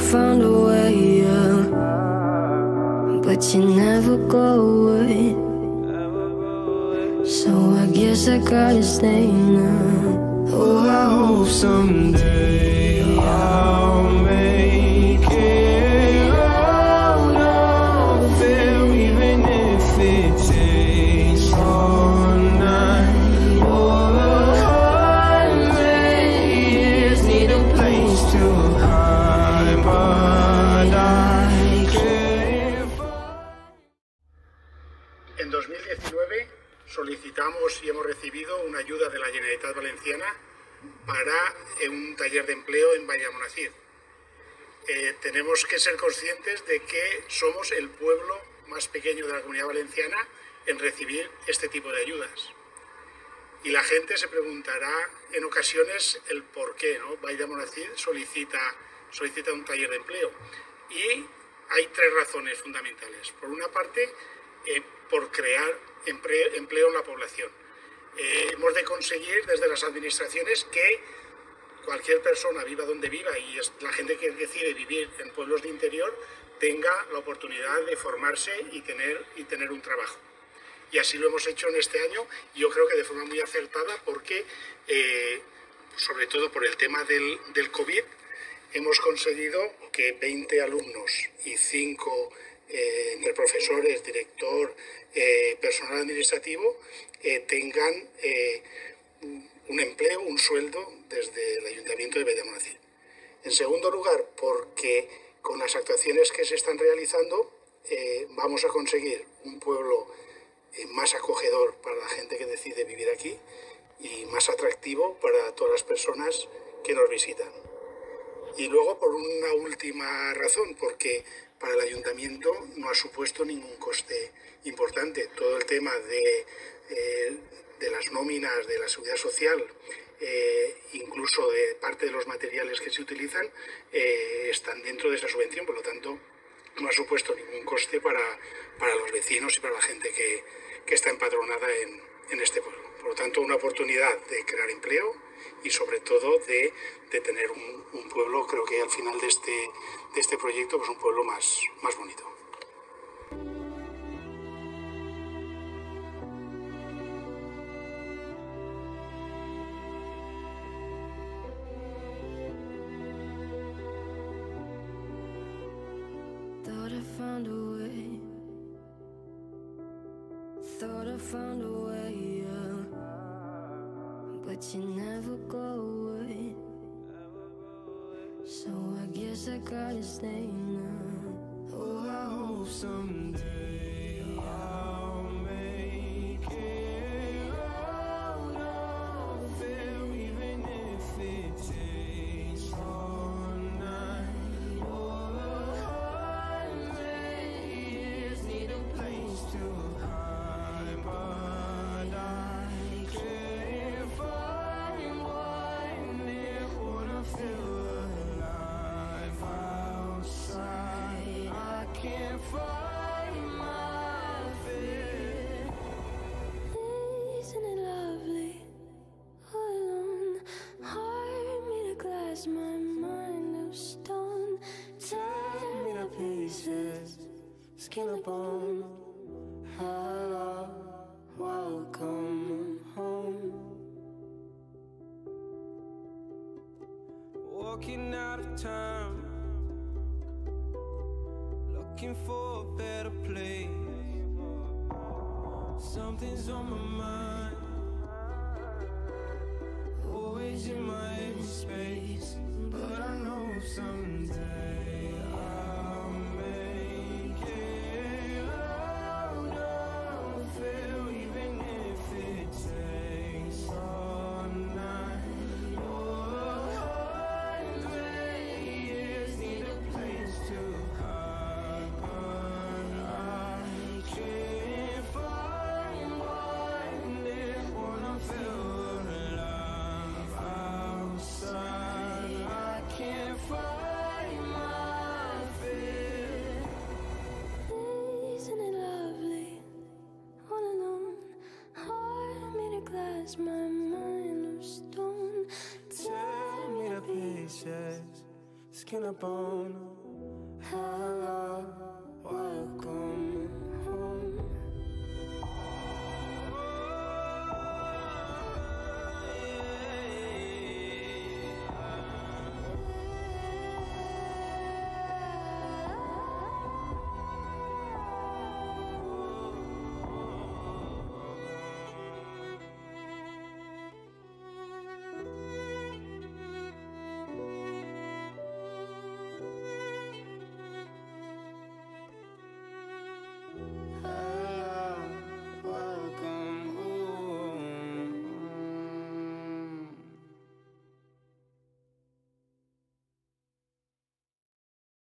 found a way, yeah, but you never go away. So I guess I gotta stay now. Oh, I hope someday I'll make it out of there, even if it takes all night or 100 years. Need a place to hide, but I can't find. En 2019 solicitamos y hemos recibido una ayuda de la Generalitat Valenciana para un taller de empleo en Valldamonacid. Tenemos que ser conscientes de que somos el pueblo más pequeño de la Comunidad Valenciana en recibir este tipo de ayudas. Y la gente se preguntará en ocasiones el por qué, ¿no? Valldamonacid solicita un taller de empleo. Y hay tres razones fundamentales. Por una parte, por crear empleo en la población. Hemos de conseguir desde las administraciones que cualquier persona, viva donde viva, y la gente que decide vivir en pueblos de interior, tenga la oportunidad de formarse y tener un trabajo. Y así lo hemos hecho en este año, y yo creo que de forma muy acertada, porque sobre todo por el tema del COVID, hemos conseguido que 20 alumnos y 5 entre profesores, director, personal administrativo, tengan un empleo, un sueldo desde el Ayuntamiento de Valldamonacid. En segundo lugar, porque con las actuaciones que se están realizando vamos a conseguir un pueblo más acogedor para la gente que decide vivir aquí y más atractivo para todas las personas que nos visitan. Y luego, por una última razón, porque para el ayuntamiento no ha supuesto ningún coste importante. Todo el tema de las nóminas de la seguridad social, incluso de parte de los materiales que se utilizan, están dentro de esa subvención. Por lo tanto, no ha supuesto ningún coste para los vecinos y para la gente que está empadronada en este pueblo. Por lo tanto, una oportunidad de crear empleo y sobre todo de tener un pueblo, creo que al final de este proyecto, pues un pueblo más bonito. Thought I found a way. Thought I found a way, yeah, but you never go away. So I guess I gotta stay now. Oh, I hope someday I'll make it out of there, even if it takes all night or 100 years. Need a place to hide, but I can't find one near what I feel alive outside. I can't find my fear. Isn't it lovely? All alone, heart made of glass, my mind of stone. Tear me to pieces, skin and bone. Hello, welcome home. Walking out of town, looking for a better place. Something's on my mind, always in my empty space. But I know someday I'll make it out of there, even if it takes all night or 100 years. Need a place to hide, but I can't find one near when I feel alive outside. I can't find my fear. Isn't it lovely? All alone, heart made of glass, my mind of stone. Tear me to pieces, skin and bone.